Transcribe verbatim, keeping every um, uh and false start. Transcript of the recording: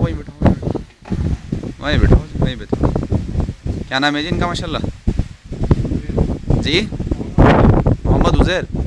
वहीं बैठो वहीं बैठो वहीं बैठो। क्या नाम है जी इनका माशाल्लाह? जी मोहम्मद उज़ैर।